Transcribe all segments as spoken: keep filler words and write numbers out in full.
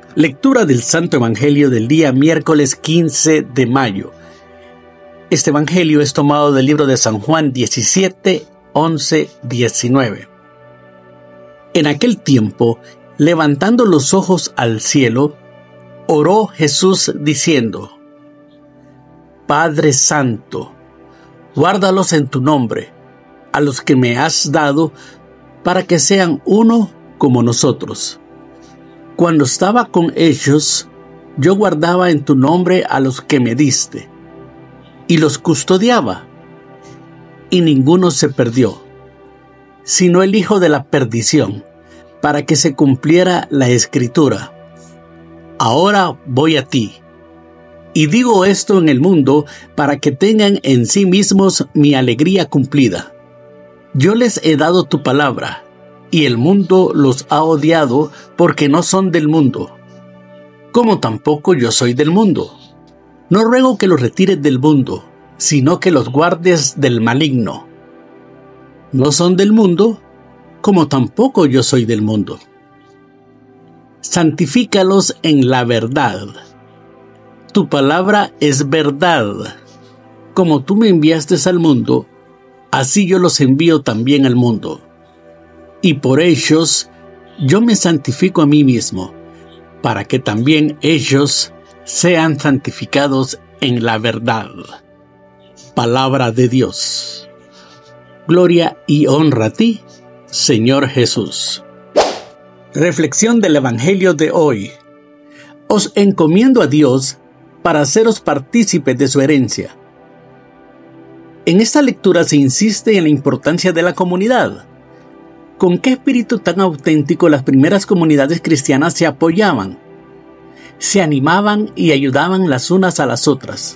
Lectura del Santo Evangelio del día miércoles quince de mayo. Este Evangelio es tomado del libro de San Juan diecisiete, once, diecinueve. En aquel tiempo, levantando los ojos al cielo, oró Jesús diciendo: Padre Santo, guárdalos en tu nombre, a los que me has dado, para que sean uno como nosotros. Cuando estaba con ellos, yo guardaba en tu nombre a los que me diste, y los custodiaba, y ninguno se perdió, sino el hijo de la perdición, para que se cumpliera la Escritura. Ahora voy a ti, y digo esto en el mundo, para que tengan en sí mismos mi alegría cumplida. Yo les he dado tu palabra, y el mundo los ha odiado porque no son del mundo, como tampoco yo soy del mundo. No ruego que los retires del mundo, sino que los guardes del maligno. No son del mundo, como tampoco yo soy del mundo. Santifícalos en la verdad. Tu palabra es verdad. Como tú me enviaste al mundo, así yo los envío también al mundo. Y por ellos yo me santifico a mí mismo, para que también ellos sean santificados en la verdad. Palabra de Dios. Gloria y honra a ti, Señor Jesús. Reflexión del Evangelio de hoy. Os encomiendo a Dios para haceros partícipes de su herencia. En esta lectura se insiste en la importancia de la comunidad. ¿Con qué espíritu tan auténtico las primeras comunidades cristianas se apoyaban, se animaban y ayudaban las unas a las otras?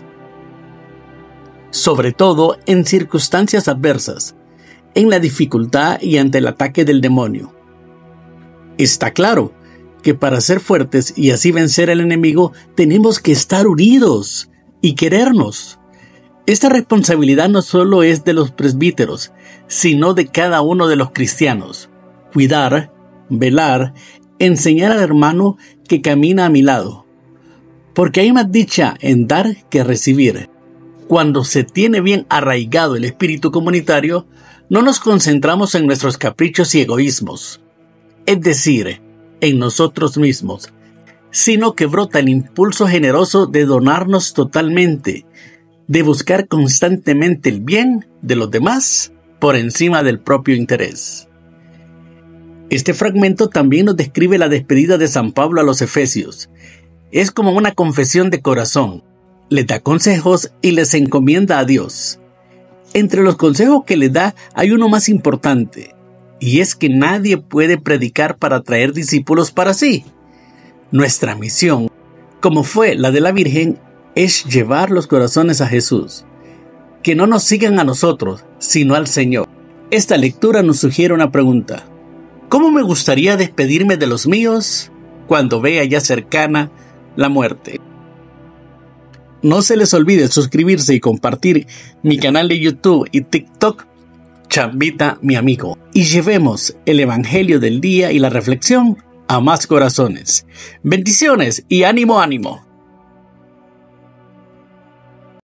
Sobre todo en circunstancias adversas, en la dificultad y ante el ataque del demonio. Está claro que para ser fuertes y así vencer al enemigo tenemos que estar unidos y querernos. Esta responsabilidad no solo es de los presbíteros, sino de cada uno de los cristianos. Cuidar, velar, enseñar al hermano que camina a mi lado. Porque hay más dicha en dar que recibir. Cuando se tiene bien arraigado el espíritu comunitario, no nos concentramos en nuestros caprichos y egoísmos, es decir, en nosotros mismos, sino que brota el impulso generoso de donarnos totalmente, de buscar constantemente el bien de los demás por encima del propio interés. Este fragmento también nos describe la despedida de San Pablo a los Efesios. Es como una confesión de corazón. Les da consejos y les encomienda a Dios. Entre los consejos que les da hay uno más importante, y es que nadie puede predicar para traer discípulos para sí. Nuestra misión, como fue la de la Virgen, es llevar los corazones a Jesús. Que no nos sigan a nosotros, sino al Señor. Esta lectura nos sugiere una pregunta. ¿Cómo me gustaría despedirme de los míos cuando vea ya cercana la muerte? No se les olvide suscribirse y compartir mi canal de YouTube y TikTok, Chambita mi amigo. Y llevemos el Evangelio del día y la reflexión a más corazones. Bendiciones y ánimo, ánimo.